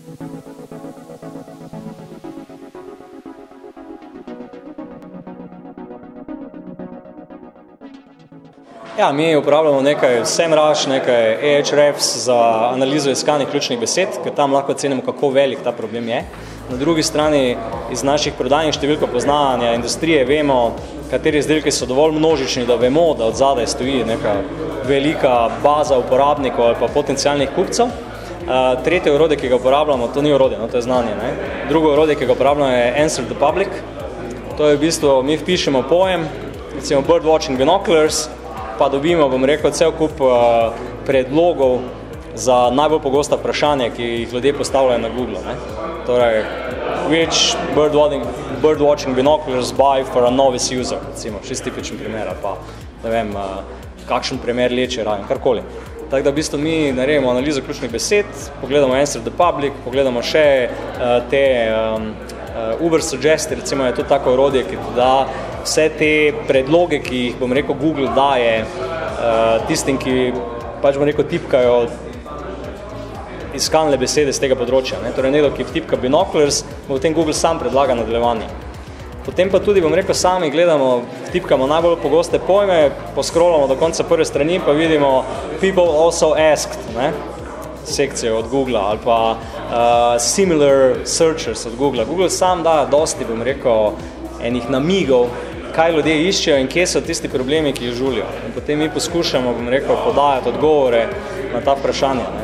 Ja, mi uporabljamo nekaj SEMrush, nekaj Ahrefs za analizo iskanih ključnih besed, ker tam lahko cenimo, kako velik ta problem je. Na drugi strani iz naših prodajnih številk poznavanja industrije vemo, kateri izdelki so dovolj množični, da vemo, da od zadaj stoji neka velika baza uporabnikov ali pa potencialnih kupcev. Tretje orodje, ki ga uporabljamo, to ni orodje, no, to je znanje. Ne? Drugo orodje, ki ga uporabljamo, je Answer the Public. To je v bistvu, mi vpišemo pojem, recimo birdwatching binoculars, pa dobimo, bom rekel, cel kup predlogov za najbolj pogosta vprašanja, ki jih ljudje postavljajo na Google. Ne? Torej, which birdwatching binoculars buy for a novice user, recimo, čist tipičen primer, pa ne vem, kakšen primer leče rajen, karkoli. Tako da v bistvu mi naredimo analizo ključnih besed, pogledamo Answer the Public, pogledamo še te Uber Suggest, recimo je to tako orodje, ki da vse te predloge, ki jih, bom rekel, Google daje tistim, ki pač, bom rekel, tipkajo iskalne besede z tega področja. Ne? Torej, nekdo, ki tipka binoculars, potem Google sam predlaga nadaljevanje. Potem pa tudi, bom rekel, sami gledamo, tipkamo najbolj pogoste pojme, poskrolamo do konca prve strani, pa vidimo people also asked, ne? Sekcijo od Google ali pa similar searchers od Google. Google sam daje dosti, bom rekel, enih namigov, kaj ljudje iščejo in kje so tisti problemi, ki jih žulijo. In potem mi poskušamo, bom rekel, podajati odgovore na ta vprašanja. Ne?